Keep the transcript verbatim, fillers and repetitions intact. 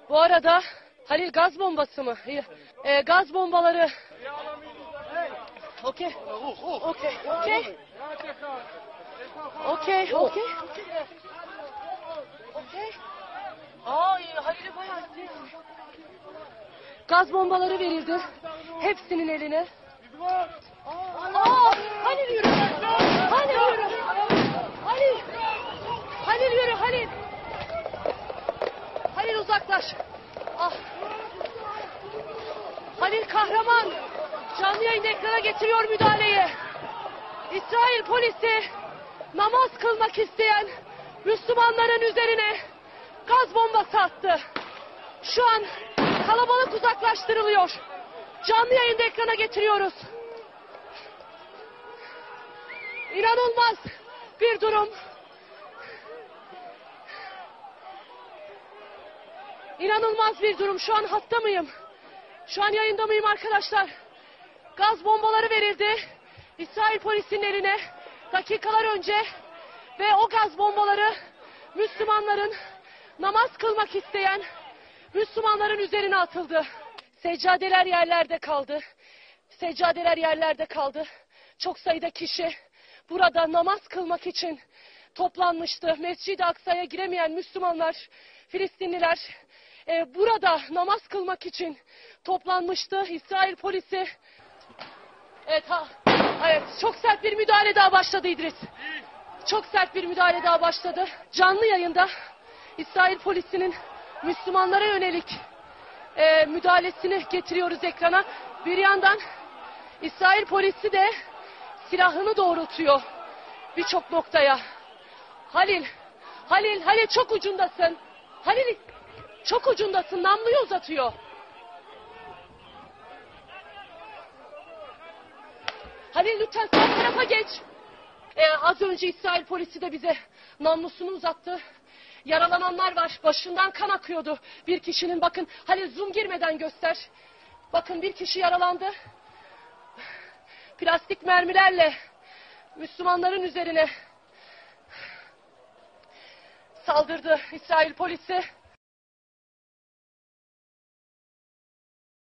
Bu arada Halil gaz bombası mı? E, gaz bombaları. Okey. Okey. Okey. Okey. Okey. Okey. Ay Halil'i bayağı istiyor. Gaz bombaları verildi. Hepsinin eline. Aa, Halil yürü. Halil yürü. Halil. Halil yürü Halil. Halil uzaklaş. Ah. Halil kahraman. Canlı yayında ekrana getiriyor müdahaleyi. İsrail polisi namaz kılmak isteyen Müslümanların üzerine gaz bombası attı. Şu an kalabalık uzaklaştırılıyor. Canlı yayında ekrana getiriyoruz. İnanılmaz bir durum. İnanılmaz bir durum. Şu an hatta mıyım? Şu an yayında mıyım arkadaşlar? Gaz bombaları verildi İsrail polisinin eline dakikalar önce ve o gaz bombaları Müslümanların, namaz kılmak isteyen Müslümanların üzerine atıldı. Seccadeler yerlerde kaldı. Seccadeler yerlerde kaldı. Çok sayıda kişi burada namaz kılmak için toplanmıştı. Mescid-i Aksa'ya giremeyen Müslümanlar, Filistinliler e, burada namaz kılmak için toplanmıştı. İsrail polisi evet, ha, evet çok sert bir müdahale daha başladı İdris. Çok sert bir müdahale daha başladı. Canlı yayında İsrail polisinin Müslümanlara yönelik e, müdahalesini getiriyoruz ekrana. Bir yandan İsrail polisi de silahını doğrultuyor birçok noktaya. Halil, Halil, Halil çok ucundasın. Halil çok ucundasın, namluyu uzatıyor. Halil lütfen sağ tarafa geç. Ee, az önce İsrail polisi de bize namlusunu uzattı. Yaralananlar var. Başından kan akıyordu bir kişinin. Bakın Halil zoom girmeden göster. Bakın bir kişi yaralandı. Plastik mermilerle Müslümanların üzerine saldırdı İsrail polisi.